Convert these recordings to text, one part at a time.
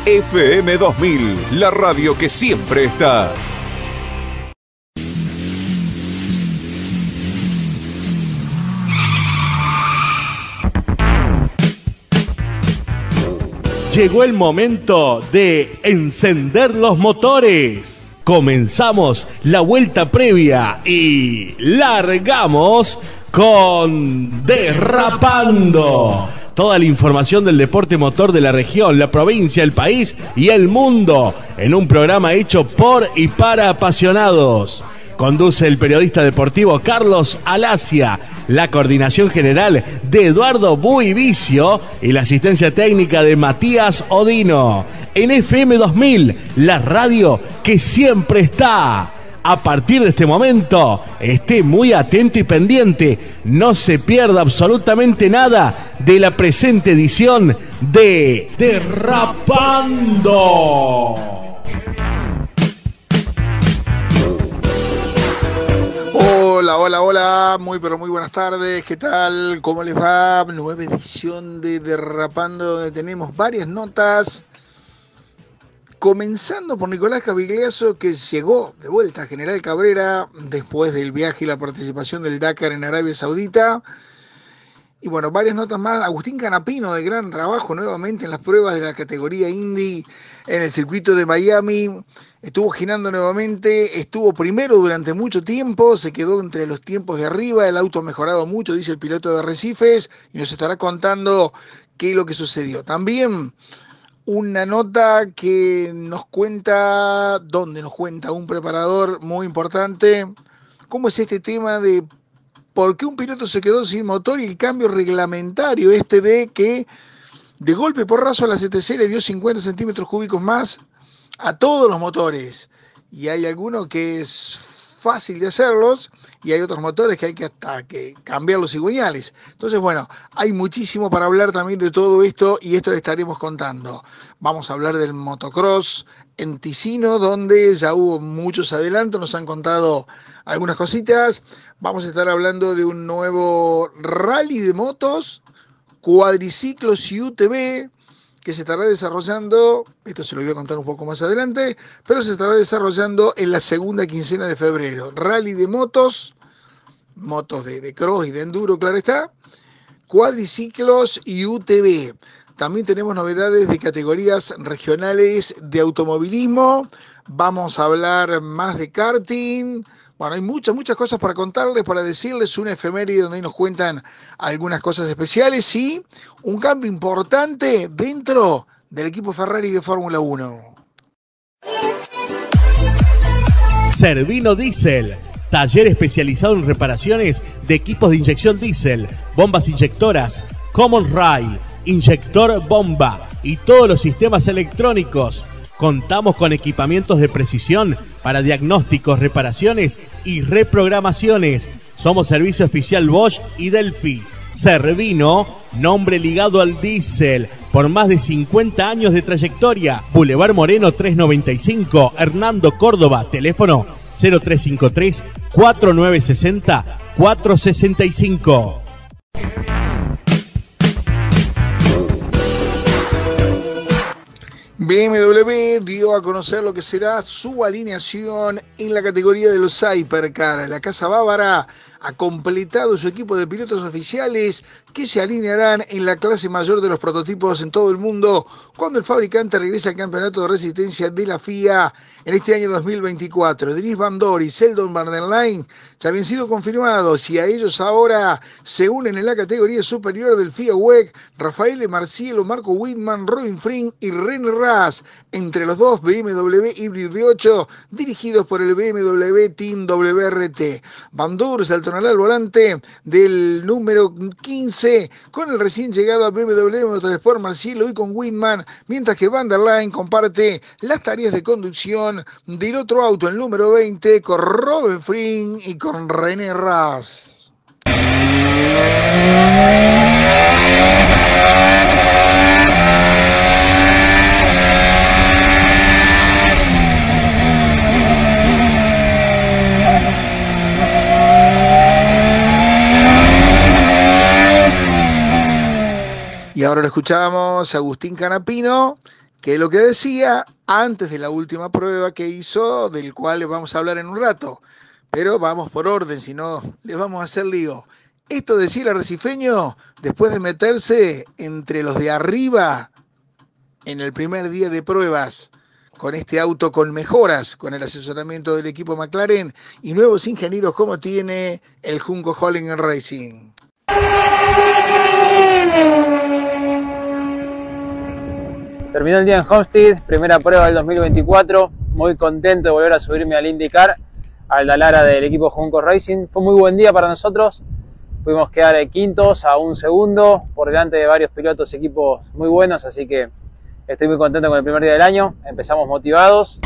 FM 2000, la radio que siempre está. Llegó el momento de encender los motores. Comenzamos la vuelta previa y largamos con Derrapando. Toda la información del deporte motor de la región, la provincia, el país y el mundo en un programa hecho por y para apasionados. Conduce el periodista deportivo Carlos Alacia, la coordinación general de Eduardo Buivicio y la asistencia técnica de Matías Odino. En FM 2000, la radio que siempre está. A partir de este momento, esté muy atento y pendiente. No se pierda absolutamente nada de la presente edición de Derrapando. Hola, muy buenas tardes, ¿qué tal? ¿Cómo les va? Nueva edición de Derrapando, donde tenemos varias notas. Comenzando por Nicolás Cavigliaso, que llegó de vuelta a General Cabrera después del viaje y la participación del Dakar en Arabia Saudita. Y bueno, varias notas más. Agustín Canapino, de gran trabajo nuevamente en las pruebas de la categoría Indy en el circuito de Miami. Estuvo girando nuevamente, estuvo primero durante mucho tiempo, se quedó entre los tiempos de arriba, el auto ha mejorado mucho, dice el piloto de Arrecifes, y nos estará contando qué es lo que sucedió. También una nota que nos cuenta un preparador muy importante, cómo es este tema de por qué un piloto se quedó sin motor y el cambio reglamentario de que de golpe porrazo a la CTC le dio 50 centímetros cúbicos más a todos los motores. Y hay algunos que es fácil de hacerlos y hay otros motores que hay que hasta que cambiar los cigüeñales. Entonces, bueno, hay muchísimo para hablar también de todo esto y esto le estaremos contando. Vamos a hablar del motocross en Ticino, donde ya hubo muchos adelantos, nos han contado algunas cositas. Vamos a estar hablando de un nuevo rally de motos, cuadriciclos y UTV, que se estará desarrollando, esto se lo voy a contar un poco más adelante, pero se estará desarrollando en la segunda quincena de febrero. Rally de motos de cross y de enduro, claro está, cuadriciclos y UTV. También tenemos novedades de categorías regionales de automovilismo. Vamos a hablar más de karting. Bueno, hay muchas cosas para contarles, para decirles, una efeméride donde nos cuentan algunas cosas especiales y un cambio importante dentro del equipo Ferrari de Fórmula 1. Servino Diesel, taller especializado en reparaciones de equipos de inyección diésel, bombas inyectoras, common rail, inyector bomba y todos los sistemas electrónicos. Contamos con equipamientos de precisión para diagnósticos, reparaciones y reprogramaciones. Somos servicio oficial Bosch y Delphi. Servino, nombre ligado al diésel, por más de 50 años de trayectoria. Boulevard Moreno 395, Hernando Córdoba, teléfono 0353 4960 465. BMW dio a conocer lo que será su alineación en la categoría de los Hypercar. La Casa Bávara ha completado su equipo de pilotos oficiales que se alinearán en la clase mayor de los prototipos en todo el mundo cuando el fabricante regrese al campeonato de resistencia de la FIA en este año 2024. Denis Van Dor y Seldon Van der Leyen ya habían sido confirmados y a ellos ahora se unen en la categoría superior del FIA WEC Rafael Marcielo, Marco Wittmann, Robin Fring y René Rast, entre los dos BMW Hybrid V8 dirigidos por el BMW Team WRT. Van Dor se alternará al volante del número 15 con el recién llegado a BMW Motorsport Marcielo y con Wittmann, mientras que Van der Leyen comparte las tareas de conducción del otro auto, el número 20, con Robin Fring y con René Rast. Y ahora lo escuchamos a Agustín Canapino, que es lo que decía antes de la última prueba que hizo, del cual les vamos a hablar en un rato. Pero vamos por orden, si no les vamos a hacer lío. Esto decía el arrecifeño después de meterse entre los de arriba en el primer día de pruebas, con este auto con mejoras, con el asesoramiento del equipo McLaren y nuevos ingenieros como tiene el Junco Holding Racing. Terminó el día en Homestead, primera prueba del 2024, muy contento de volver a subirme al IndyCar, al Dallara del equipo Junco Racing. Fue un muy buen día para nosotros, pudimos quedar quintos a un segundo, por delante de varios pilotos, equipos muy buenos, así que estoy muy contento con el primer día del año, empezamos motivados.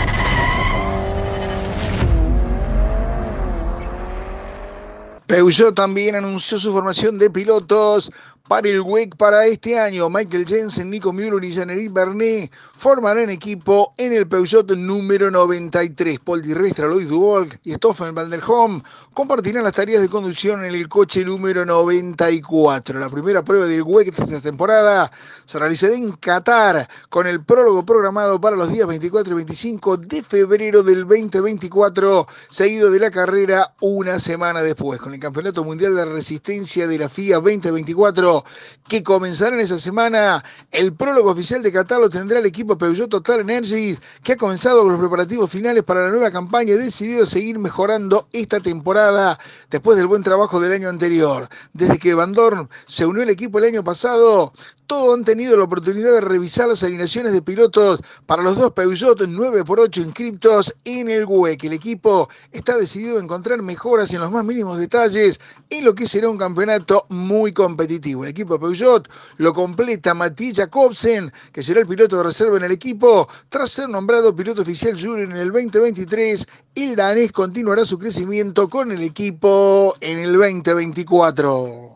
Peugeot también anunció su formación de pilotos para el WEC para este año. Michael Jensen, Nico Müller y Jean-Éric Vernet formarán equipo en el Peugeot número 93. Paul Di Resta, Loïc Dubolc y Stoffel Van der Hoom compartirán las tareas de conducción en el coche número 94. La primera prueba del WEC de esta temporada se realizará en Qatar, con el prólogo programado para los días 24 y 25 de febrero del 2024, seguido de la carrera una semana después. Con el Campeonato Mundial de Resistencia de la FIA 2024, que comenzará en esa semana, el prólogo oficial de Qatar lo tendrá el equipo Peugeot Total Energies, que ha comenzado con los preparativos finales para la nueva campaña y decidido seguir mejorando esta temporada después del buen trabajo del año anterior. Desde que Van Dorn se unió al equipo el año pasado, todos han tenido la oportunidad de revisar las alineaciones de pilotos para los dos Peugeot 9x8 inscriptos en el WEC. El equipo está decidido a encontrar mejoras en los más mínimos detalles en lo que será un campeonato muy competitivo. El equipo Peugeot lo completa Matías Jacobsen, que será el piloto de reserva en el equipo, tras ser nombrado piloto oficial junior en el 2023. El danés continuará su crecimiento con el equipo en el 2024.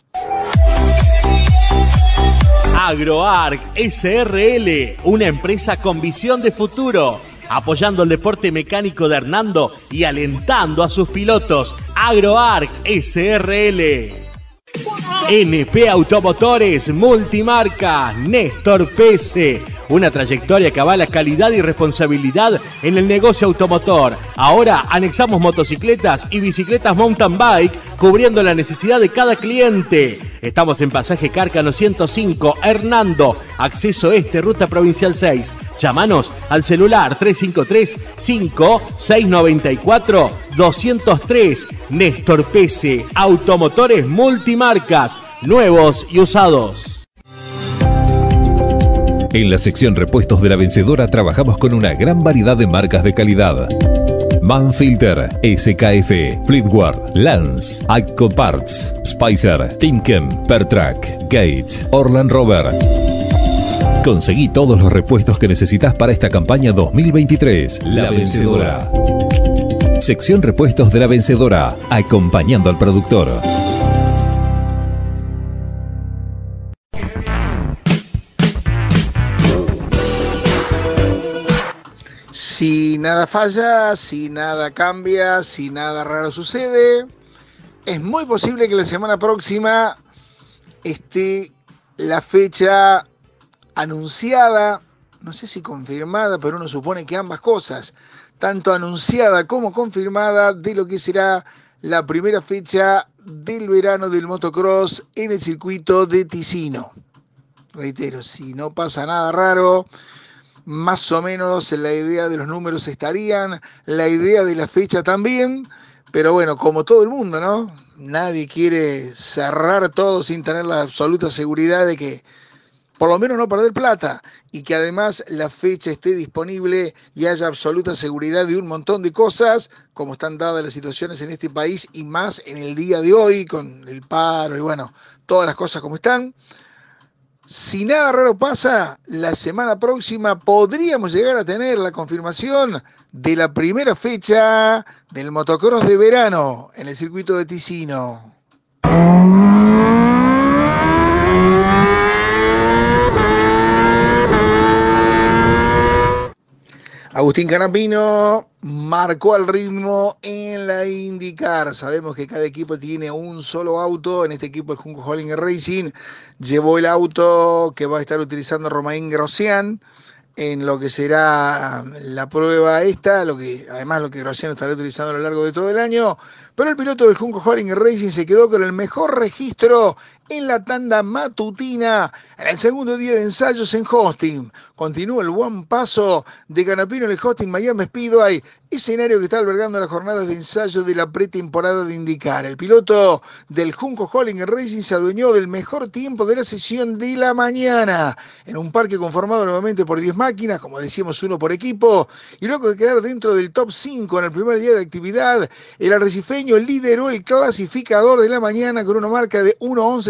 AgroArc SRL, una empresa con visión de futuro, apoyando el deporte mecánico de Hernando y alentando a sus pilotos. AgroArc SRL. NP Automotores Multimarca, Néstor Pese, una trayectoria que avala calidad y responsabilidad en el negocio automotor. Ahora anexamos motocicletas y bicicletas mountain bike, cubriendo la necesidad de cada cliente. Estamos en Pasaje Cárcano 105, Hernando, acceso este, ruta provincial 6. Llámanos al celular 353-5694-203. Néstor Pese, Automotores Multimarcas, nuevos y usados. En la sección repuestos de La Vencedora trabajamos con una gran variedad de marcas de calidad. Manfilter, SKF, Fleetwood, Lance, Atco Parts, Spicer, Timken, Pertrac, Gates, Orland Rover. Conseguí todos los repuestos que necesitas para esta campaña 2023. La Vencedora. Sección repuestos de La Vencedora, acompañando al productor. Si nada falla, si nada cambia, si nada raro sucede, es muy posible que la semana próxima esté la fecha anunciada, no sé si confirmada, pero uno supone que ambas cosas, tanto anunciada como confirmada, de lo que será la primera fecha del verano del motocross en el circuito de Ticino. Reitero, si no pasa nada raro, más o menos la idea de los números estarían, la idea de la fecha también, pero bueno, como todo el mundo, ¿no? Nadie quiere cerrar todo sin tener la absoluta seguridad de que por lo menos no perder plata y que además la fecha esté disponible y haya absoluta seguridad de un montón de cosas, como están dadas las situaciones en este país y más en el día de hoy con el paro y bueno, todas las cosas como están. Si nada raro pasa, la semana próxima podríamos llegar a tener la confirmación de la primera fecha del motocross de verano en el circuito de Ticino. Agustín Canapino marcó el ritmo en la IndyCar. Sabemos que cada equipo tiene un solo auto. En este equipo el Junco Holding Racing llevó el auto que va a estar utilizando Romain Grosjean en lo que será la prueba esta, además lo que Grosjean estará utilizando a lo largo de todo el año. Pero el piloto del Junco Holding Racing se quedó con el mejor registro en la tanda matutina, en el segundo día de ensayos en Austin. Continúa el buen paso de Canapino en el Austin Miami Speedway, escenario que está albergando las jornadas de ensayo de la pretemporada de IndyCar. El piloto del Junco Holding Racing se adueñó del mejor tiempo de la sesión de la mañana, en un parque conformado nuevamente por 10 máquinas, como decíamos, uno por equipo, y luego de quedar dentro del top 5 en el primer día de actividad, el arrecifeño lideró el clasificador de la mañana con una marca de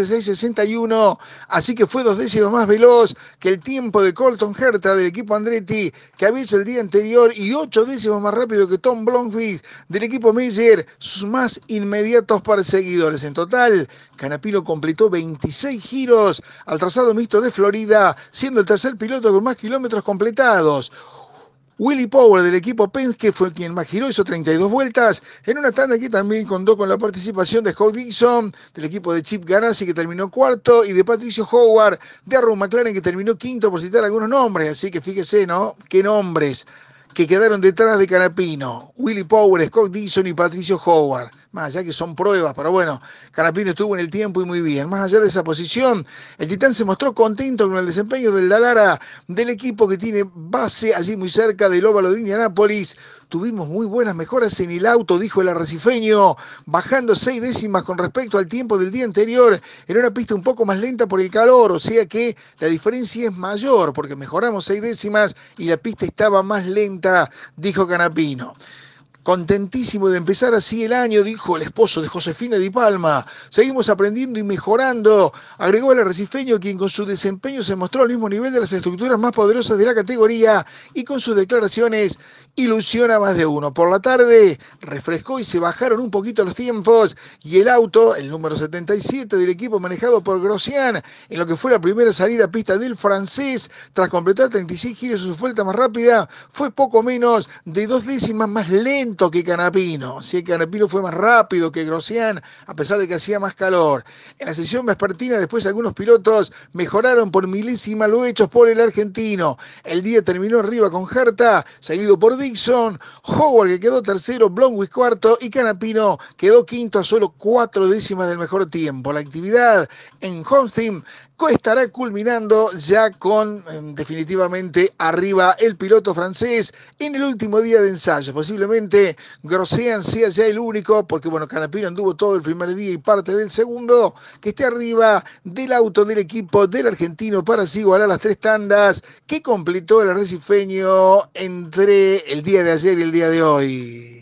1:11.661, así que fue 2 décimas más veloz que el tiempo de Colton Herta del equipo Andretti, que había hecho el día anterior, y 8 décimas más rápido que Tom Blomqvist del equipo Meyer, sus más inmediatos perseguidores. En total, Canapino completó 26 giros al trazado mixto de Florida, siendo el tercer piloto con más kilómetros completados. Willie Power del equipo Penske fue quien más giró, hizo 32 vueltas, en una tanda que también contó con la participación de Scott Dixon del equipo de Chip Ganassi, que terminó cuarto, y de Patricio Howard de Arrow McLaren, que terminó quinto, por citar algunos nombres. Así que fíjese, ¿no? Qué nombres que quedaron detrás de Canapino: Willie Power, Scott Dixon y Patricio Howard. Más allá que son pruebas, pero bueno, Canapino estuvo en el tiempo y muy bien. Más allá de esa posición, el Titán se mostró contento con el desempeño del Dallara, del equipo que tiene base allí muy cerca del óvalo de Indianápolis. Tuvimos muy buenas mejoras en el auto, dijo el arrecifeño, bajando 6 décimas con respecto al tiempo del día anterior, en una pista un poco más lenta por el calor, o sea que la diferencia es mayor, porque mejoramos 6 décimas y la pista estaba más lenta, dijo Canapino. Contentísimo de empezar así el año, dijo el esposo de Josefina Di Palma. Seguimos aprendiendo y mejorando, agregó el arrecifeño, quien con su desempeño se mostró al mismo nivel de las estructuras más poderosas de la categoría, y con sus declaraciones ilusiona a más de uno. Por la tarde refrescó y se bajaron un poquito los tiempos, y el auto, el número 77 del equipo manejado por Grosjean, en lo que fue la primera salida a pista del francés, tras completar 36 giros su vuelta más rápida, fue poco menos de 2 décimas más lento que Canapino. Sí, Canapino fue más rápido que Grosjean, a pesar de que hacía más calor. En la sesión vespertina, después algunos pilotos mejoraron por milésima, lo hechos por el argentino. El día terminó arriba con Herta, seguido por Dixon, Howard, que quedó tercero, Blomqvist cuarto, y Canapino quedó quinto a solo 4 décimas del mejor tiempo. La actividad en Austin estará culminando ya con definitivamente arriba el piloto francés en el último día de ensayo. Posiblemente Grosjean sea ya el único, porque bueno, Canapino anduvo todo el primer día y parte del segundo, que esté arriba del auto del equipo del argentino, para así igualar las 3 tandas que completó el arrecifeño entre el día de ayer y el día de hoy.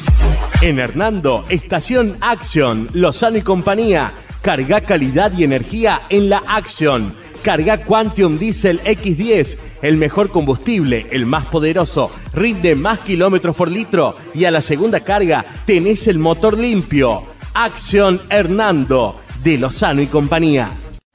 En Hernando, Estación Action, Lozano y compañía. Carga calidad y energía en la Action. Carga Quantum Diesel X10, el mejor combustible, el más poderoso, rinde más kilómetros por litro, y a la segunda carga tenés el motor limpio. Action Hernando, de Lozano y compañía.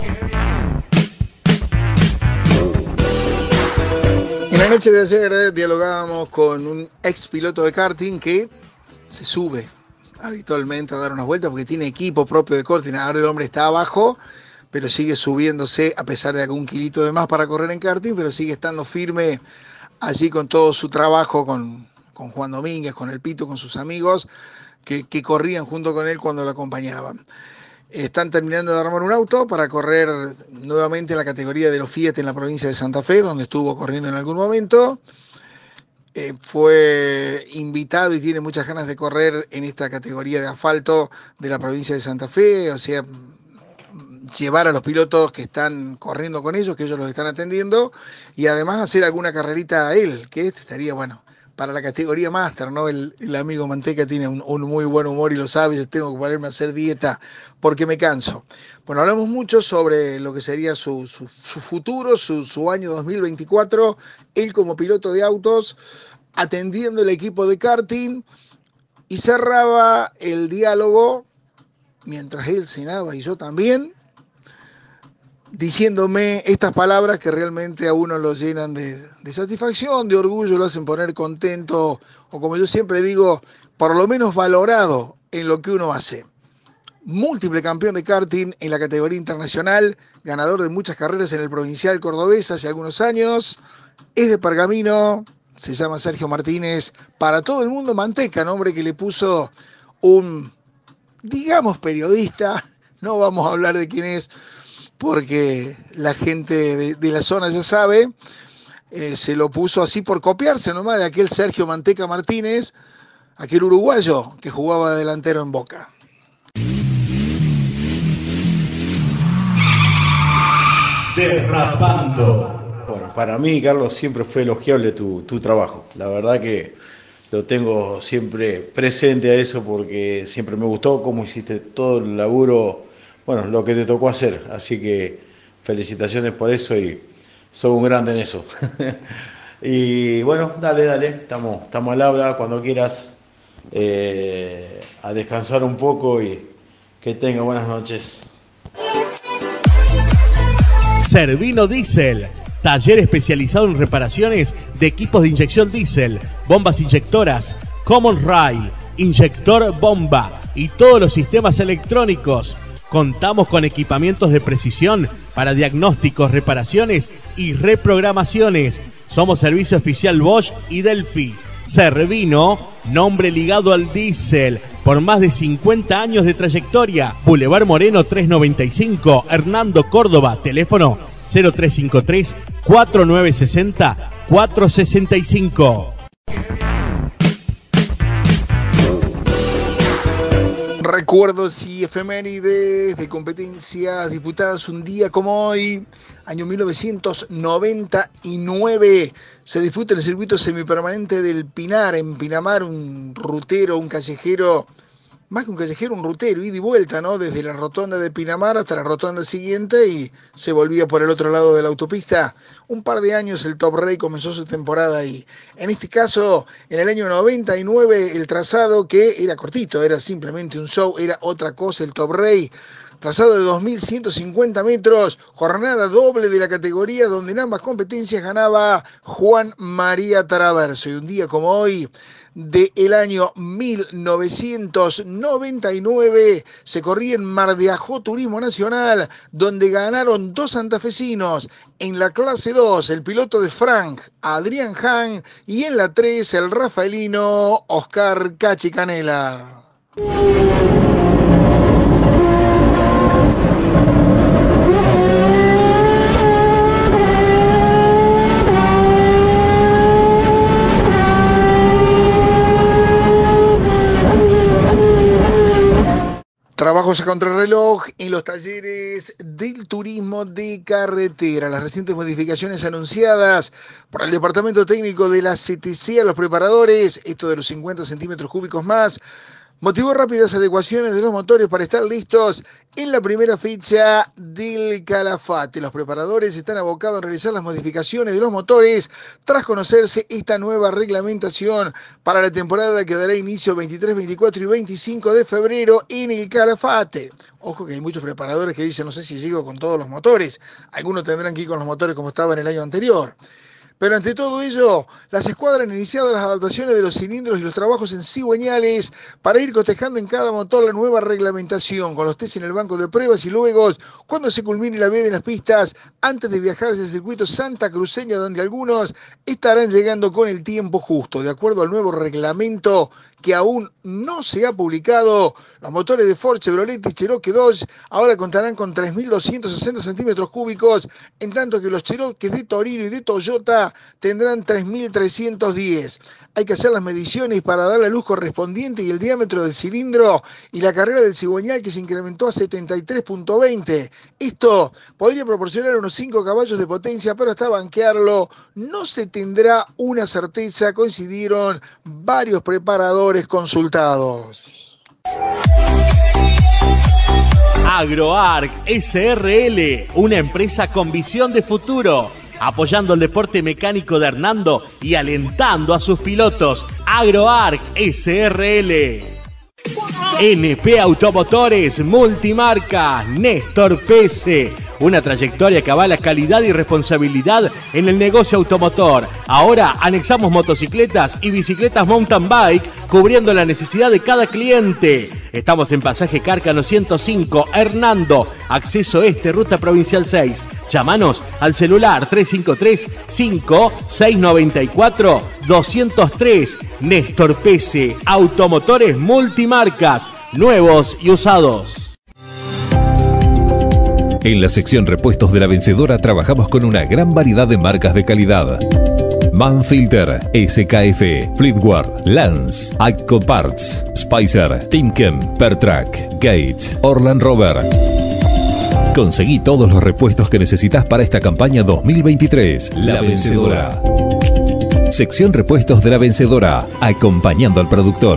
En la noche de ayer dialogábamos con un ex piloto de karting que se sube habitualmente a dar unas vueltas porque tiene equipo propio de karting. Ahora el hombre está abajo, pero sigue subiéndose a pesar de algún kilito de más para correr en karting, pero sigue estando firme allí con todo su trabajo, con Juan Domínguez, con el Pito, con sus amigos que corrían junto con él cuando lo acompañaban. Están terminando de armar un auto para correr nuevamente en la categoría de los Fiat en la provincia de Santa Fe, donde estuvo corriendo en algún momento. Fue invitado y tiene muchas ganas de correr en esta categoría de asfalto de la provincia de Santa Fe, o sea, llevar a los pilotos que están corriendo con ellos, que ellos los están atendiendo, y además hacer alguna carrerita a él, que estaría bueno para la categoría Master, ¿no? El amigo Manteca tiene un muy buen humor y lo sabe. Yo tengo que ponerme a hacer dieta porque me canso. Bueno, hablamos mucho sobre lo que sería su futuro, su año 2024, él como piloto de autos, atendiendo el equipo de karting, y cerraba el diálogo, mientras él cenaba y yo también, diciéndome estas palabras que realmente a uno lo llenan de satisfacción, de orgullo, lo hacen poner contento, o como yo siempre digo, por lo menos valorado en lo que uno hace. Múltiple campeón de karting en la categoría internacional, ganador de muchas carreras en el provincial cordobés hace algunos años, es de Pergamino, se llama Sergio Martínez, para todo el mundo Manteca, nombre que le puso un, digamos, periodista, no vamos a hablar de quién es, porque la gente de la zona ya sabe, se lo puso así por copiarse nomás de aquel Sergio Manteca Martínez, aquel uruguayo que jugaba delantero en Boca. Derrapando. Bueno, para mí, Carlos, siempre fue elogiable tu trabajo. La verdad que lo tengo siempre presente a eso porque siempre me gustó cómo hiciste todo el laburo, bueno, lo que te tocó hacer. Así que felicitaciones por eso y sos un grande en eso. Y bueno, dale, estamos al habla cuando quieras, a descansar un poco y que tenga buenas noches. Servino Diesel, taller especializado en reparaciones de equipos de inyección diésel, bombas inyectoras, Common Rail, inyector bomba y todos los sistemas electrónicos. Contamos con equipamientos de precisión para diagnósticos, reparaciones y reprogramaciones. Somos servicio oficial Bosch y Delphi. Servino, nombre ligado al diésel, por más de 50 años de trayectoria. Boulevard Moreno 395, Hernando Córdoba, teléfono 0353 4960 465. Recuerdos y efemérides de competencias disputadas un día como hoy, año 1999, se disputa el circuito semipermanente del Pinar, en Pinamar, un rutero, un callejero, más que un callejero, un rutero, ida y vuelta, ¿no? Desde la rotonda de Pinamar hasta la rotonda siguiente y se volvía por el otro lado de la autopista. Un par de años el Top Race comenzó su temporada ahí. En este caso, en el año 99, el trazado, que era cortito, era simplemente un show, era otra cosa el Top Race. Trazado de 2.150 metros, jornada doble de la categoría donde en ambas competencias ganaba Juan María Traverso. Y un día como hoy, del año 1999, se corría en Mar de Ajó Turismo Nacional, donde ganaron dos santafesinos. En la clase 2, el piloto de Frank, Adrián Han, y en la 3, el rafaelino Oscar Cachi Canela. Trabajos a contrarreloj en los talleres del turismo de carretera. Las recientes modificaciones anunciadas por el Departamento Técnico de la CTC a los preparadores, esto de los 50 centímetros cúbicos más, motivó rápidas adecuaciones de los motores para estar listos en la primera fecha del Calafate. Los preparadores están abocados a realizar las modificaciones de los motores tras conocerse esta nueva reglamentación para la temporada que dará inicio 23, 24 y 25 de febrero en el Calafate. Ojo que hay muchos preparadores que dicen, no sé si llego con todos los motores. Algunos tendrán que ir con los motores como estaba en el año anterior. Pero ante todo ello, las escuadras han iniciado las adaptaciones de los cilindros y los trabajos en cigüeñales para ir cotejando en cada motor la nueva reglamentación, con los test en el banco de pruebas y luego, cuando se culmine la veda en las pistas, antes de viajar hacia el circuito santacruceño, donde algunos estarán llegando con el tiempo justo. De acuerdo al nuevo reglamento que aún no se ha publicado, los motores de Ford, Chevrolet y Cherokee Dodge ahora contarán con 3.260 centímetros cúbicos, en tanto que los Cherokee de Torino y de Toyota tendrán 3.310. Hay que hacer las mediciones para dar la luz correspondiente y el diámetro del cilindro y la carrera del cigüeñal, que se incrementó a 73.20. Esto podría proporcionar unos 5 caballos de potencia, pero hasta banquearlo no se tendrá una certeza, coincidieron varios preparadores consultados. AgroArc SRL, una empresa con visión de futuro, apoyando el deporte mecánico de Hernando y alentando a sus pilotos. AgroArc SRL. NP Automotores Multimarca, Néstor Pese, Una trayectoria que avala calidad y responsabilidad en el negocio automotor. Ahora anexamos motocicletas y bicicletas mountain bike, cubriendo la necesidad de cada cliente. Estamos en Pasaje Cárcano 105, Hernando, acceso este, ruta provincial 6. Llámanos al celular 353-5694-203. Néstor Pese, automotores multimarcas, nuevos y usados. En la sección repuestos de La Vencedora trabajamos con una gran variedad de marcas de calidad. Manfilter, SKF, Fleetwood, Lance, Atco Parts, Spicer, Timken, Pertrac, Gates, Orland Rover. Conseguí todos los repuestos que necesitas para esta campaña 2023. La Vencedora. Sección repuestos de La Vencedora, acompañando al productor.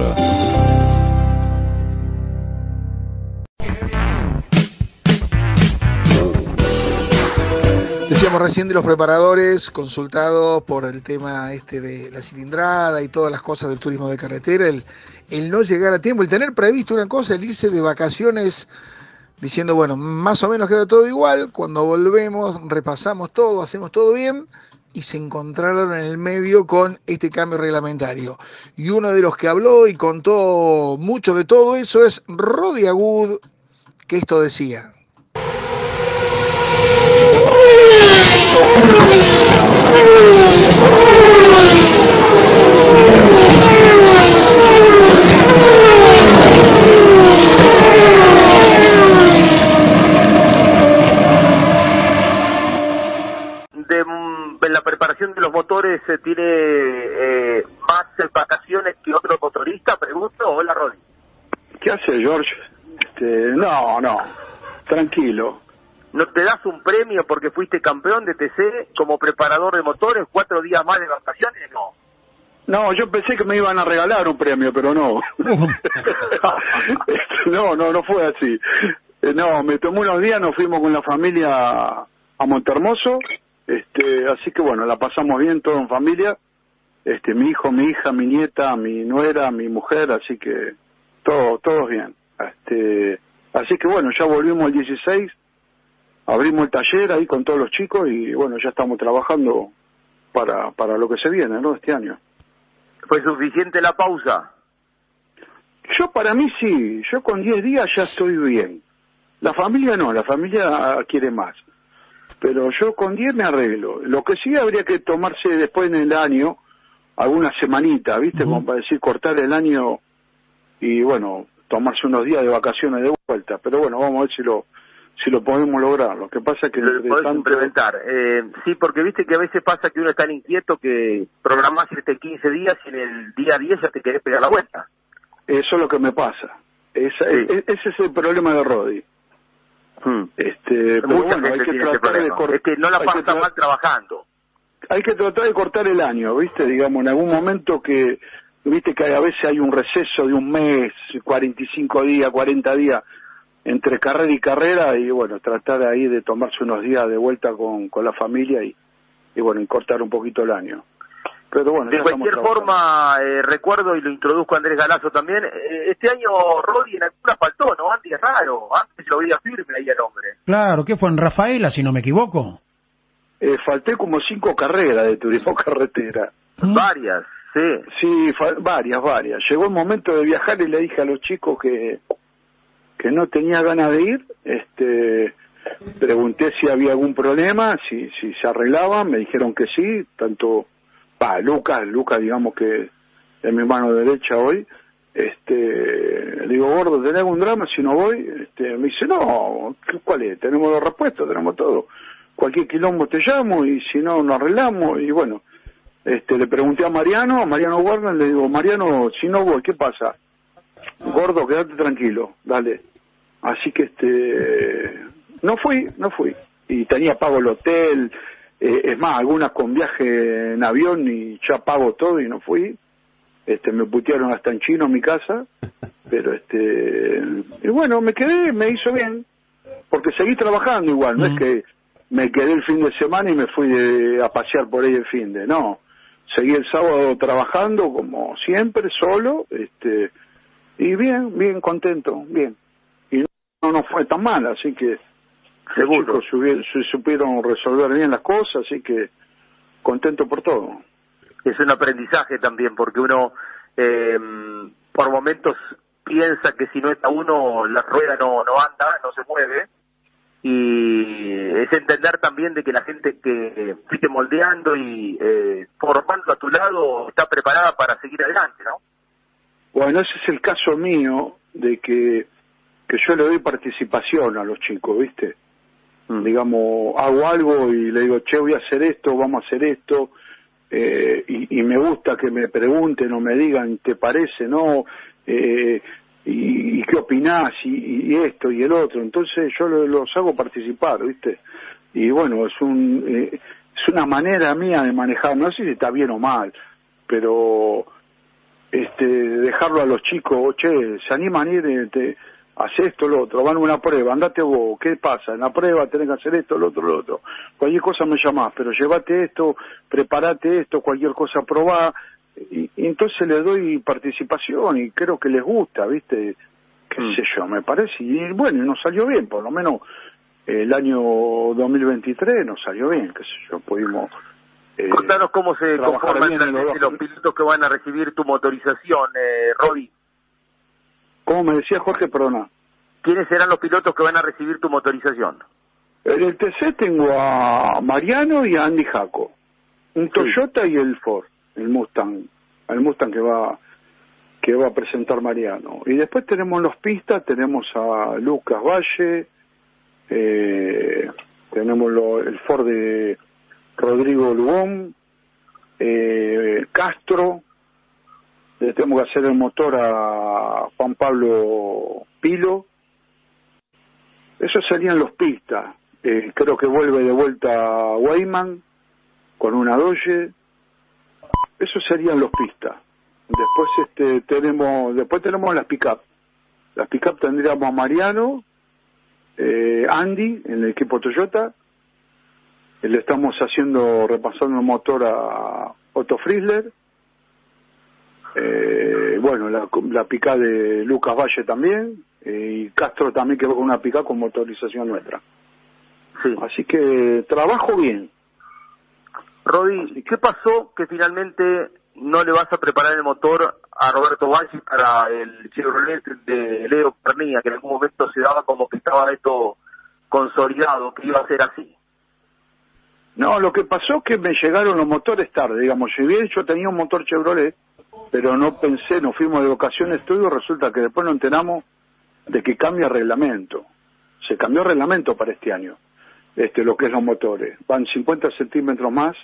Decíamos recién de los preparadores consultados por el tema de la cilindrada y todas las cosas del turismo de carretera, el no llegar a tiempo, el tener previsto una cosa, el irse de vacaciones diciendo, bueno, más o menos queda todo igual, cuando volvemos repasamos todo, hacemos todo bien, y se encontraron en el medio con este cambio reglamentario. Y uno de los que habló y contó mucho de todo eso es Rodi Agud, que esto decía. En la preparación de los motores tiene más vacaciones que otro motorista, pregunto. Hola, Rodi. ¿Qué hace, George? No, tranquilo. ¿No te das un premio porque fuiste campeón de TC como preparador de motores, 4 días más de vacaciones? No, yo pensé que me iban a regalar un premio, pero no. No fue así. No, me tomé unos días, nos fuimos con la familia a Montehermoso, así que bueno, la pasamos bien todo en familia, mi hijo, mi hija, mi nieta, mi nuera, mi mujer, así que todos bien. Así que bueno, ya volvimos el 16, abrimos el taller ahí con todos los chicos y bueno, ya estamos trabajando para lo que se viene, ¿no? Este año. ¿Fue suficiente la pausa? Para mí sí, yo con 10 días ya estoy bien. La familia no, la familia quiere más. Pero yo con 10 me arreglo. Lo que sí habría que tomarse después en el año, alguna semanita, ¿viste? Como para decir, cortar el año y bueno, tomarse unos días de vacaciones de vuelta. Pero bueno, vamos a ver si lo podemos lograr. Lo que pasa es que lo podés implementar. Sí, porque viste que a veces pasa que uno es tan inquieto que programás 15 días y en el día 10 ya te querés pegar la vuelta. Eso es lo que me pasa. Ese es el problema de Rodi. Pero bueno, hay que tratar de cortar. Es que no la pasa mal trabajando. Hay que tratar de cortar el año, ¿viste? Digamos, en algún momento que, viste que a veces hay un receso de un mes, 45 días, 40 días, entre carrera y carrera, y bueno, tratar ahí de tomarse unos días de vuelta con la familia y bueno, y cortar un poquito el año. Pero bueno, de cualquier forma, recuerdo y lo introduzco a Andrés Galazo también, este año Rodi en altura faltó, ¿no? Antes es raro, antes lo veía firme ahí el hombre. Claro, ¿qué fue en Rafaela, si no me equivoco? Falté como 5 carreras de turismo carretera. Varias, sí. Sí, varias. Llegó el momento de viajar y le dije a los chicos que no tenía ganas de ir, pregunté si había algún problema, si se arreglaban, me dijeron que sí, tanto Lucas, digamos que es mi mano derecha hoy, le digo, gordo, ¿tenés algún drama si no voy? Me dice, no, ¿cuál es? Tenemos los repuestos, tenemos todo, cualquier quilombo te llamo y si no, nos arreglamos, y bueno, le pregunté a Mariano Warner, le digo, Mariano, si no voy, ¿qué pasa? Gordo, quédate tranquilo, dale. Así que no fui, y tenía pago el hotel, es más, algunas con viaje en avión y ya pago todo y no fui. Me putearon hasta en chino en mi casa, pero y bueno, me quedé, me hizo bien, porque seguí trabajando igual, no es que me quedé el fin de semana y me fui a pasear por ahí el fin de, no, seguí el sábado trabajando como siempre, solo, y bien contento, bien, y no fue tan mal, así que Seguro. Los chicos supieron resolver bien las cosas, así que contento por todo. Es un aprendizaje también, porque uno por momentos piensa que si no está uno, la rueda no anda, no se mueve, y es entender también de que la gente que sigue moldeando y formando a tu lado está preparada para seguir adelante, ¿no? Bueno, ese es el caso mío, de que yo le doy participación a los chicos, ¿viste? Digamos, hago algo y le digo, che, voy a hacer esto, vamos a hacer esto, y me gusta que me pregunten o me digan, ¿te parece, no? Y qué opinás, y esto y el otro. Entonces yo los hago participar, ¿viste? Y bueno, es una manera mía de manejar, no sé si está bien o mal, pero dejarlo a los chicos, che, se animan a ir, hace esto, lo otro, van a una prueba, andate vos, ¿qué pasa? En la prueba tenés que hacer esto, lo otro. Cualquier cosa me llamás, pero llévate esto, preparate esto, cualquier cosa probá. Y entonces les doy participación y creo que les gusta, ¿viste? Qué sé yo, me parece. Y bueno, nos salió bien, por lo menos el año 2023 nos salió bien, qué sé yo, pudimos... Contanos cómo se conforman los pilotos que van a recibir tu motorización, Robbie. ¿Cómo me decía Jorge? Perdona. ¿Quiénes serán los pilotos que van a recibir tu motorización? En el TC tengo a Mariano y a Andy Jaco. Un Toyota y el Ford, el Mustang que va a presentar Mariano. Y después tenemos los pistas, tenemos a Lucas Valle, tenemos el Ford de Rodrigo Lugón, Castro. Le tenemos que hacer el motor a Juan Pablo Pilo. Esos serían los pistas. Creo que vuelve de vuelta Weyman con una Dodge. Esos serían los pistas. Después tenemos las pick-up. Las pick-up tendríamos a Mariano, Andy en el equipo Toyota. Le estamos repasando el motor a Otto Frizzler. Bueno, la pick-up de Lucas Valle también, y Castro también, que va con una pick-up con motorización nuestra. Sí. Así que trabajo bien. Rodi, ¿qué pasó que finalmente no le vas a preparar el motor a Roberto Valle para el Chevrolet de Leo Pernilla, que en algún momento se daba como que estaba esto consolidado, que iba a ser así? No, lo que pasó es que me llegaron los motores tarde, digamos. Si bien yo tenía un motor Chevrolet, pero no pensé, nos fuimos de vacaciones todo, resulta que después nos enteramos de que cambia reglamento. Se cambió reglamento para este año, lo que es los motores. Van 50 centímetros más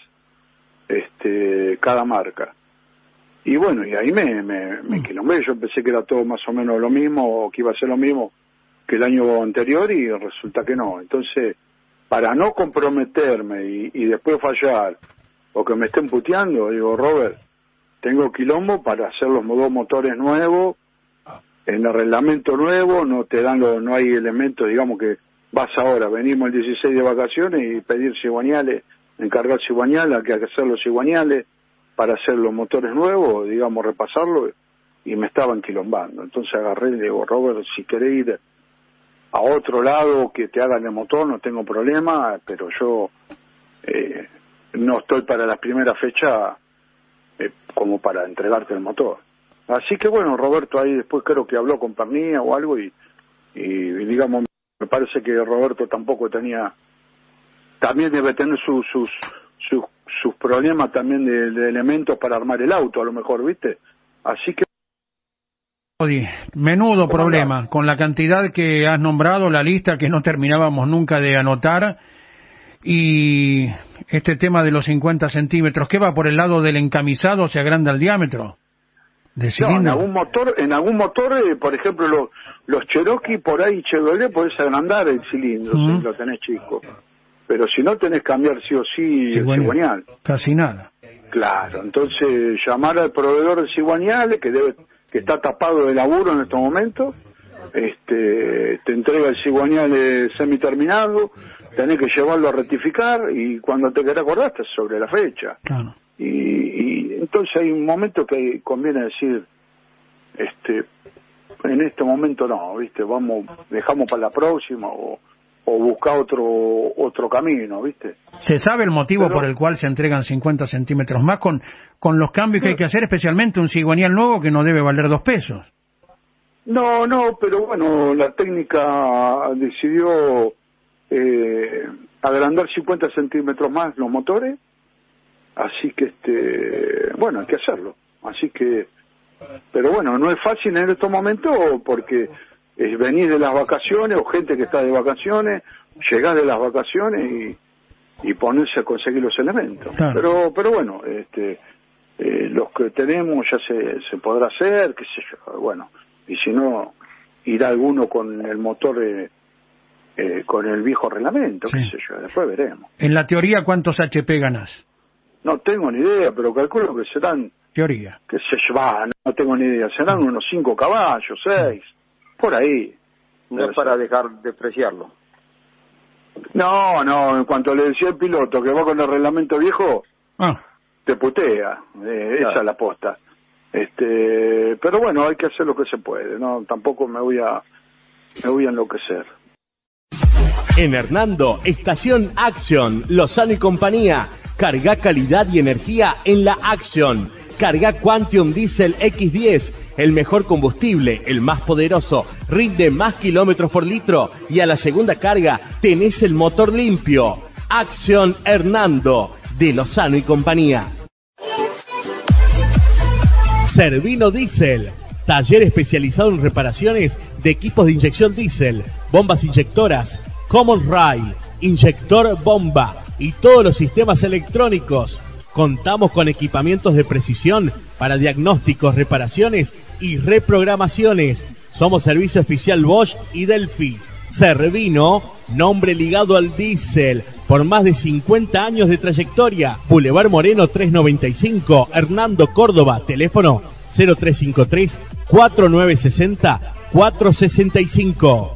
cada marca. Y bueno, y ahí me quilombé. Yo pensé que era todo más o menos lo mismo, o que iba a ser lo mismo que el año anterior, y resulta que no. Entonces, para no comprometerme y después fallar, o que me estén puteando, digo, Robert, tengo quilombo para hacer los dos motores nuevos, en el reglamento nuevo, no hay elementos, digamos que vas ahora, venimos el 16 de vacaciones y pedir cigüeñales, encargar cigüeñales, hay que hacer los cigüeñales para hacer los motores nuevos, digamos, repasarlo, y me estaban quilombando. Entonces agarré y le digo, Robert, si querés ir a otro lado que te hagan el motor, no tengo problema, pero yo no estoy para la primera fecha como para entregarte el motor. Así que bueno, Roberto ahí después creo que habló con Pernilla o algo, y digamos, me parece que Roberto tampoco también debe tener sus problemas también de elementos para armar el auto, a lo mejor, ¿viste? Así que... Menudo problema, con la cantidad que has nombrado, la lista que no terminábamos nunca de anotar, y este tema de los 50 centímetros, ¿qué va por el lado del encamisado? ¿Se agranda el diámetro del cilindro? No, en algún motor, por ejemplo, los Cherokee, por ahí Chevrolet, podés agrandar el cilindro si lo tenés chico. Pero si no, tenés que cambiar sí o sí el cigüeñal. Casi nada. Claro, entonces llamar al proveedor de cigüeñales, que está tapado de laburo en estos momentos, te entrega el cigüeñal semiterminado, tenés que llevarlo a rectificar, y cuando te querés acordar estás sobre la fecha. Claro. Y entonces hay un momento que conviene decir, en este momento no, ¿viste? Dejamos para la próxima, buscar otro camino, ¿viste? ¿Se sabe el motivo por el cual se entregan 50 centímetros más con los cambios que hay que hacer, especialmente un cigüeñal nuevo que no debe valer 2 pesos? No, pero bueno, la técnica decidió agrandar 50 centímetros más los motores, así que bueno, hay que hacerlo. Así que, pero bueno, no es fácil en estos momentos porque venís de las vacaciones o gente que está de vacaciones, llegás de las vacaciones y ponerse a conseguir los elementos. Claro. Pero bueno, los que tenemos ya se podrá hacer, qué sé yo, bueno, y si no, irá alguno con el motor, con el viejo reglamento, qué sé yo, después veremos. En la teoría, ¿cuántos HP ganás? No tengo ni idea, pero calculo que serán... Teoría. Qué sé yo, no tengo ni idea, serán unos 5 caballos, 6, por ahí. No es para dejar de despreciarlo. No, en cuanto le decía el piloto que va con el reglamento viejo, te putea, esa es la posta. Pero bueno, hay que hacer lo que se puede, no, tampoco me voy a enloquecer. En Hernando, Estación Action, Lozano y compañía. Carga calidad y energía en la Action. Carga Quantum Diesel X10, el mejor combustible, el más poderoso, rinde más kilómetros por litro y a la segunda carga tenés el motor limpio. Action Hernando, de Lozano y compañía. Servino Diesel, taller especializado en reparaciones de equipos de inyección diésel, bombas inyectoras, Common Rail, inyector bomba y todos los sistemas electrónicos. Contamos con equipamientos de precisión para diagnósticos, reparaciones y reprogramaciones. Somos servicio oficial Bosch y Delphi. Servino, nombre ligado al diésel, por más de 50 años de trayectoria. Boulevard Moreno 395, Hernando, Córdoba. Teléfono 0353 4960 465.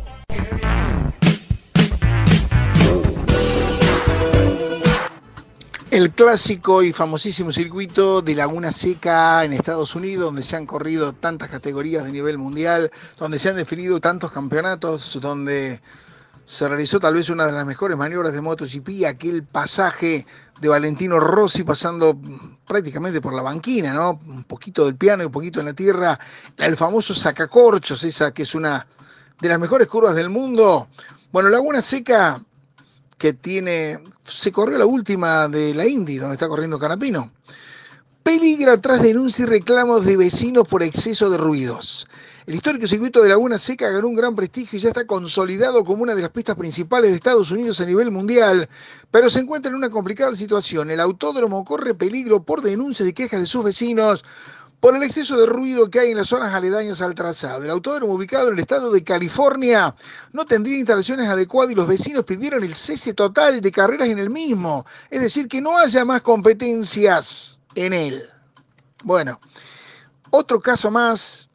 El clásico y famosísimo circuito de Laguna Seca en Estados Unidos, donde se han corrido tantas categorías de nivel mundial, donde se han definido tantos campeonatos, donde se realizó tal vez una de las mejores maniobras de MotoGP, aquel pasaje de Valentino Rossi pasando prácticamente por la banquina, ¿no? Un poquito del piano y un poquito en la tierra, el famoso sacacorchos, esa que es una de las mejores curvas del mundo. Bueno, Laguna Seca, que se corrió la última de la Indy, donde está corriendo Canapino, peligra tras denuncias y reclamos de vecinos por exceso de ruidos. El histórico circuito de Laguna Seca ganó un gran prestigio y ya está consolidado como una de las pistas principales de Estados Unidos a nivel mundial, pero se encuentra en una complicada situación. El autódromo corre peligro por denuncias y quejas de sus vecinos por el exceso de ruido que hay en las zonas aledañas al trazado. El autódromo, ubicado en el estado de California, no tendría instalaciones adecuadas y los vecinos pidieron el cese total de carreras en el mismo, es decir, que no haya más competencias en él. Bueno, otro caso más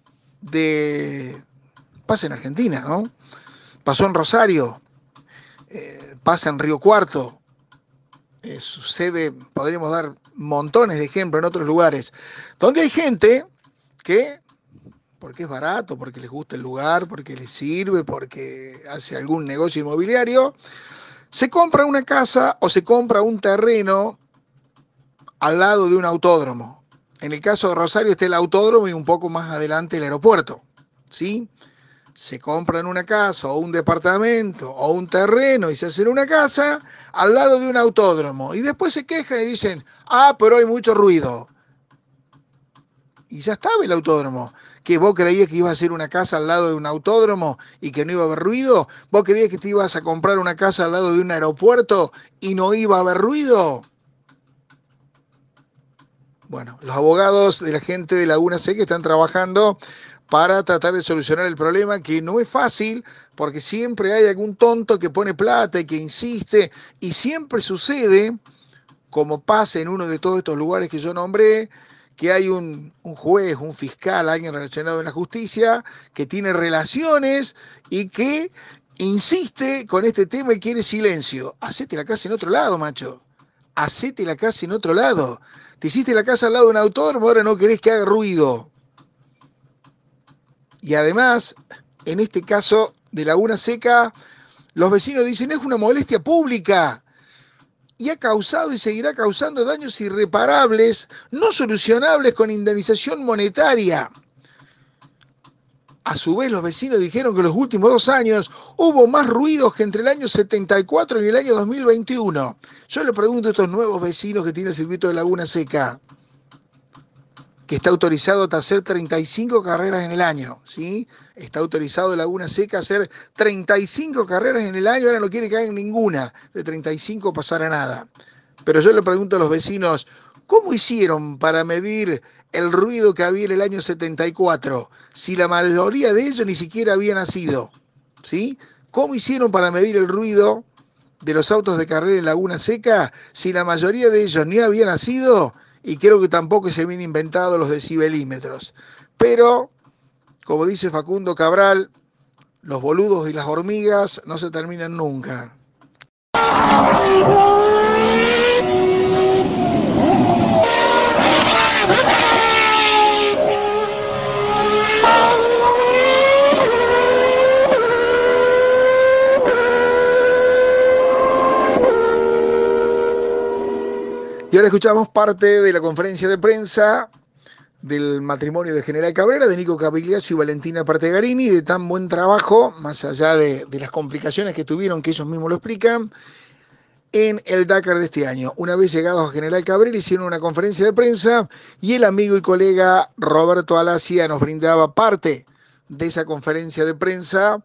pasa en Argentina, ¿no? Pasó en Rosario, pasa en Río Cuarto, sucede, podríamos dar montones de ejemplos en otros lugares, donde hay gente que, porque es barato, porque les gusta el lugar, porque les sirve, porque hace algún negocio inmobiliario, se compra una casa o se compra un terreno al lado de un autódromo. En el caso de Rosario está el autódromo y un poco más adelante el aeropuerto, ¿sí? Se compran una casa o un departamento o un terreno y se hacen una casa al lado de un autódromo. Y después se quejan y dicen, pero hay mucho ruido. Y ya estaba el autódromo. ¿Que vos creías que ibas a hacer una casa al lado de un autódromo y que no iba a haber ruido? ¿Vos creías que te ibas a comprar una casa al lado de un aeropuerto y no iba a haber ruido? Bueno, los abogados de la gente de Laguna Seca están trabajando para tratar de solucionar el problema, que no es fácil, porque siempre hay algún tonto que pone plata y que insiste, y siempre sucede, como pasa en uno de todos estos lugares que yo nombré, que hay un juez, un fiscal, alguien relacionado en la justicia, que tiene relaciones y que insiste con este tema y quiere silencio. Hacete la casa en otro lado, macho. Hacete la casa en otro lado. Te hiciste la casa al lado de un autódromo, ahora no querés que haga ruido. Y además, en este caso de Laguna Seca, Los vecinos dicen es una molestia pública y ha causado y seguirá causando daños irreparables, no solucionables con indemnización monetaria. A su vez, los vecinos dijeron que en los últimos 2 años hubo más ruidos que entre el año 74 y el año 2021. Yo le pregunto a estos nuevos vecinos que tienen el circuito de Laguna Seca, que está autorizado a hacer 35 carreras en el año, ¿sí? Está autorizado Laguna Seca a hacer 35 carreras en el año, ahora no quiere que hagan ninguna, de 35 pasara nada. Pero yo le pregunto a los vecinos, ¿cómo hicieron para medir el ruido que había en el año 74, si la mayoría de ellos ni siquiera había nacido? ¿Sí? ¿Cómo hicieron para medir el ruido de los autos de carrera en Laguna Seca, si la mayoría de ellos ni había nacido? Y creo que tampoco se habían inventado los decibelímetros. Pero, como dice Facundo Cabral, los boludos y las hormigas no se terminan nunca. Y ahora escuchamos parte de la conferencia de prensa del matrimonio de General Cabrera, de Nico Cavigliaso y Valentina Partegarini, de tan buen trabajo, más allá de las complicaciones que tuvieron, que ellos mismos lo explican, en el Dakar de este año. Una vez llegados a General Cabrera, hicieron una conferencia de prensa y el amigo y colega Roberto Alacia nos brindaba parte de esa conferencia de prensa,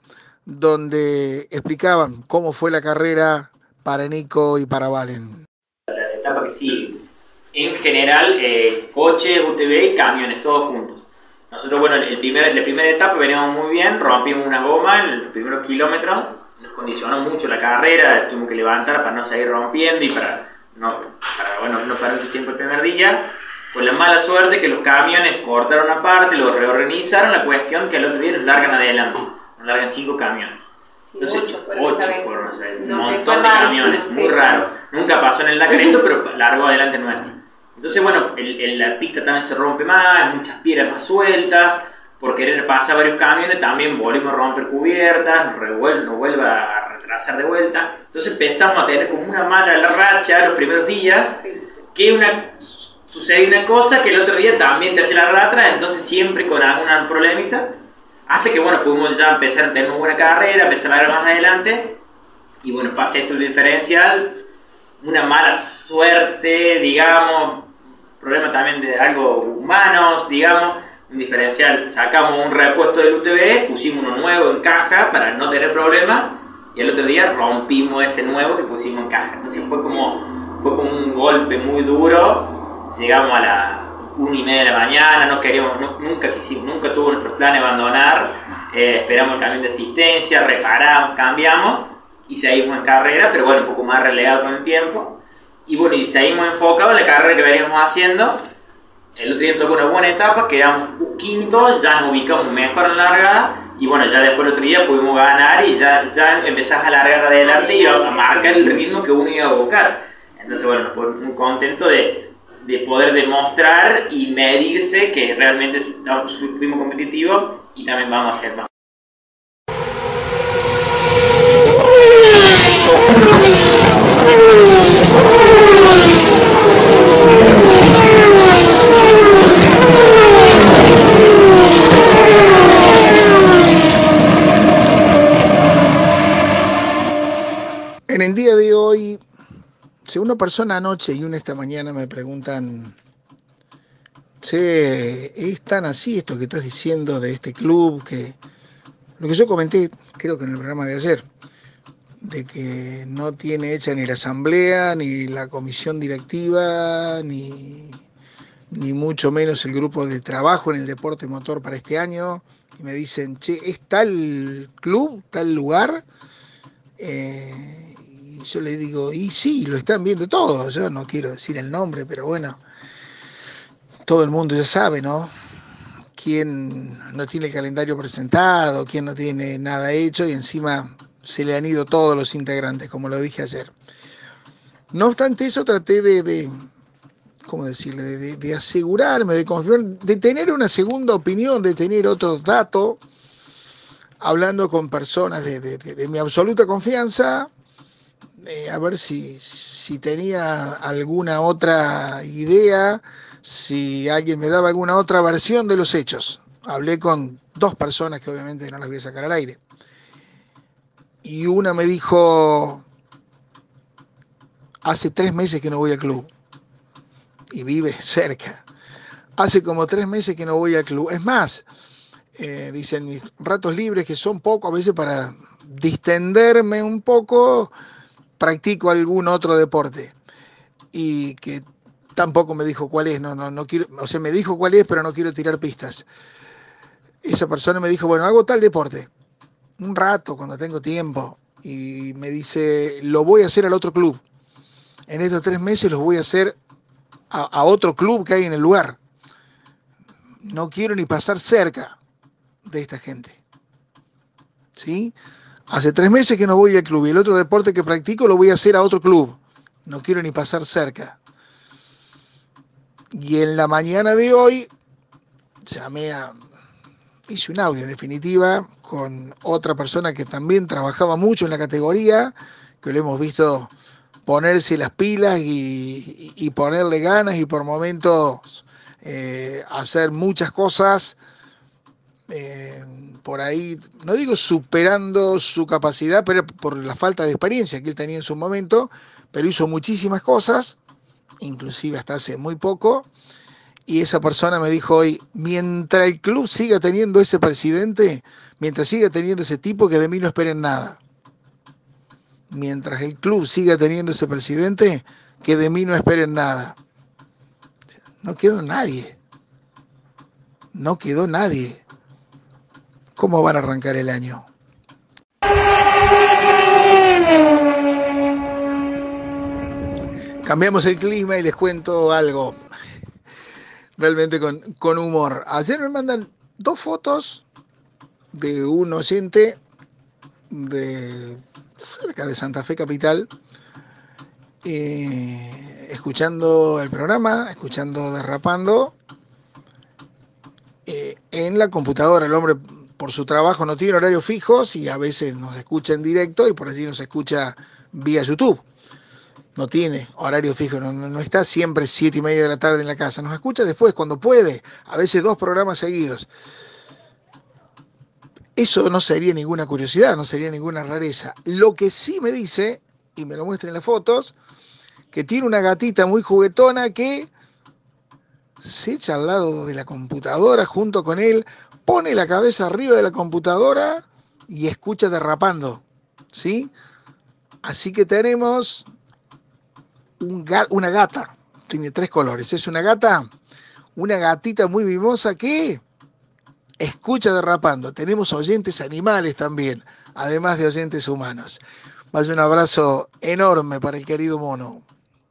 donde explicaban cómo fue la carrera para Nico y para Valen. La etapa que sigue. En general, coches, UTV y camiones, todos juntos. Nosotros, bueno, la primera etapa veníamos muy bien, rompimos una goma en los primeros kilómetros, nos condicionó mucho la carrera, tuvimos que levantar para no seguir rompiendo y para no parar mucho tiempo el primer día. Con la mala suerte que los camiones cortaron aparte, lo reorganizaron, la cuestión que al otro día nos largan adelante, nos largan 5 camiones. Entonces, 8 fueron, o sea, un montón de camiones, muy raro. Nunca pasó en el Dakar esto, pero largo adelante nuestro. Entonces, bueno, la pista también se rompe más, muchas piedras más sueltas. Por querer pasar varios camiones también volvimos a romper cubiertas, nos vuelve a retrasar de vuelta. Entonces empezamos a tener como una mala racha los primeros días, que sucede una cosa que el otro día también te hace la ratra, entonces siempre con alguna problemita. Hasta que, bueno, pudimos ya empezar a tener una buena carrera, empezar a ver más adelante. Y bueno, pasa esto el diferencial, una mala suerte, digamos, problema también de algo humanos, digamos, un diferencial, sacamos un repuesto del UTV, pusimos uno nuevo en caja para no tener problemas, y el otro día rompimos ese nuevo que pusimos en caja. Entonces fue como un golpe muy duro, llegamos a la 1:30 de la mañana, nunca tuvo nuestros planes abandonar, esperamos el camión de asistencia, reparamos, cambiamos y seguimos en carrera, pero bueno, un poco más relegado con el tiempo. Y bueno, y seguimos enfocados en la carrera que veníamos haciendo. El otro día tocó una buena etapa, quedamos quintos, ya nos ubicamos mejor en la largada y bueno, ya después el otro día pudimos ganar y ya empezás a largar adelante y a marcar el ritmo que uno iba a buscar. Entonces bueno, muy contento de poder demostrar y medirse que realmente fuimos competitivos y también vamos a hacer más. En el día de hoy, si una persona anoche y una esta mañana me preguntan, che, ¿es tan así esto que estás diciendo de este club? Que lo que yo comenté, creo que en el programa de ayer, de que no tiene hecha ni la asamblea, ni la comisión directiva, ni mucho menos el grupo de trabajo en el deporte motor para este año, y me dicen, che, ¿es tal club, tal lugar? Y yo le digo, y sí, lo están viendo todos, yo no quiero decir el nombre, pero bueno, todo el mundo ya sabe, ¿no? Quién no tiene el calendario presentado, quién no tiene nada hecho, y encima se le han ido todos los integrantes, como lo dije ayer. No obstante eso, traté ¿cómo decirle? De asegurarme, de confirmar, de tener una segunda opinión, de tener otro dato, hablando con personas de mi absoluta confianza, a ver si tenía alguna otra idea, si alguien me daba alguna otra versión de los hechos. Hablé con 2 personas que obviamente no las voy a sacar al aire. Y una me dijo, hace 3 meses que no voy al club. Y vive cerca. Hace como 3 meses que no voy al club. Es más, dicen, mis ratos libres, que son pocos, a veces para distenderme un poco, practico algún otro deporte. Y que tampoco me dijo cuál es, no quiero, o sea, me dijo cuál es, pero no quiero tirar pistas. Esa persona me dijo, bueno, hago tal deporte, un rato, cuando tengo tiempo, y me dice, lo voy a hacer al otro club. En estos 3 meses los voy a hacer a otro club que hay en el lugar. No quiero ni pasar cerca de esta gente. ¿Sí? Hace 3 meses que no voy al club y el otro deporte que practico lo voy a hacer a otro club. No quiero ni pasar cerca. Y en la mañana de hoy hice un audio en definitiva con otra persona que también trabajaba mucho en la categoría, que lo hemos visto ponerse las pilas y ponerle ganas y por momentos hacer muchas cosas, por ahí, no digo superando su capacidad, pero por la falta de experiencia que él tenía en su momento, pero hizo muchísimas cosas, inclusive hasta hace muy poco. Y esa persona me dijo hoy, mientras el club siga teniendo ese presidente, mientras siga teniendo ese tipo, que de mí no esperen nada. Mientras el club siga teniendo ese presidente, que de mí no esperen nada. No quedó nadie. No quedó nadie. ¿Cómo van a arrancar el año? Cambiamos el clima y les cuento algo. Realmente con humor. Ayer me mandan 2 fotos de un oyente de cerca de Santa Fe Capital, escuchando el programa, escuchando Derrapando, en la computadora. El hombre, por su trabajo, no tiene horarios fijos y a veces nos escucha en directo y por allí nos escucha vía YouTube. No tiene horario fijo, no está siempre 7:30 de la tarde en la casa. Nos escucha después, cuando puede, a veces 2 programas seguidos. Eso no sería ninguna curiosidad, no sería ninguna rareza. Lo que sí me dice, y me lo muestra en las fotos, que tiene una gatita muy juguetona que se echa al lado de la computadora junto con él, pone la cabeza arriba de la computadora y escucha Derrapando, ¿sí? Así que tenemos una gata, tiene 3 colores, es una gatita muy mimosa que escucha Derrapando. Tenemos oyentes animales también, además de oyentes humanos. Vaya un abrazo enorme para el querido mono.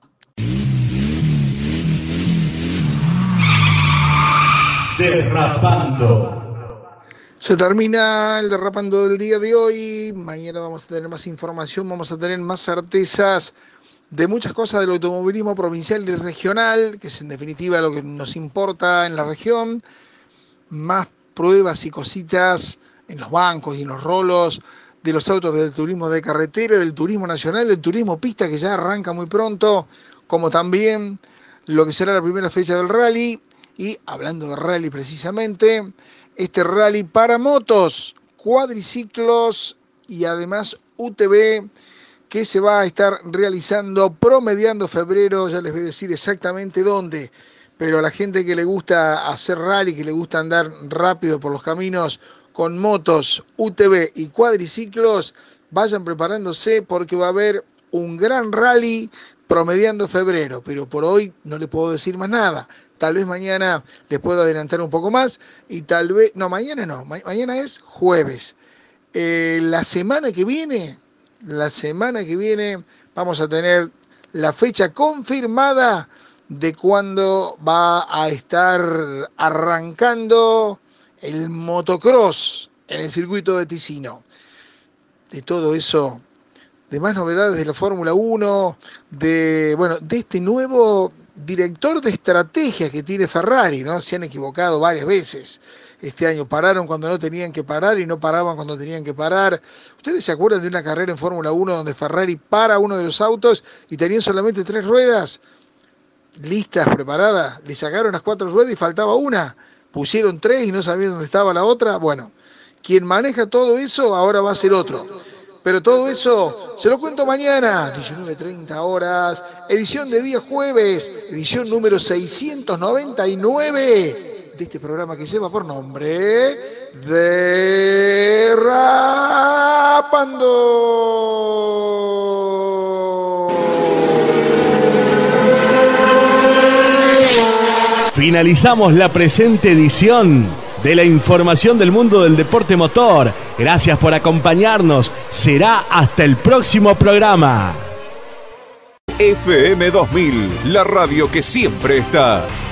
Derrapando. Se termina el Derrapando del día de hoy. Mañana vamos a tener más información, vamos a tener más certezas de muchas cosas del automovilismo provincial y regional, que es en definitiva lo que nos importa en la región. Más pruebas y cositas en los bancos y en los rolos de los autos del turismo de carretera, del turismo nacional, del turismo pista, que ya arranca muy pronto, como también lo que será la primera fecha del rally. Y hablando de rally precisamente, este rally para motos, cuadriciclos y además UTV, que se va a estar realizando promediando febrero. Ya les voy a decir exactamente dónde, pero a la gente que le gusta hacer rally, que le gusta andar rápido por los caminos con motos, UTV y cuadriciclos, vayan preparándose porque va a haber un gran rally promediando febrero, pero por hoy no les puedo decir más nada. Tal vez mañana les puedo adelantar un poco más y tal vez, no, mañana es jueves. La semana que viene vamos a tener la fecha confirmada de cuándo va a estar arrancando el motocross en el circuito de Ticino. De todo eso, de más novedades de la Fórmula 1, de este nuevo director de estrategia que tiene Ferrari, ¿no? Se han equivocado varias veces. Este año pararon cuando no tenían que parar y no paraban cuando tenían que parar. ¿Ustedes se acuerdan de una carrera en Fórmula 1 donde Ferrari para uno de los autos y tenían solamente 3 ruedas listas, preparadas? Le sacaron las 4 ruedas y faltaba una. Pusieron 3 y no sabían dónde estaba la otra. Bueno, quien maneja todo eso ahora va a ser otro. Pero todo eso se lo cuento mañana, 19:30 horas, edición de día jueves, edición número 699 de este programa que lleva por nombre Derrapando. Finalizamos la presente edición de la información del mundo del deporte motor. Gracias por acompañarnos. Será hasta el próximo programa. FM 2000, la radio que siempre está.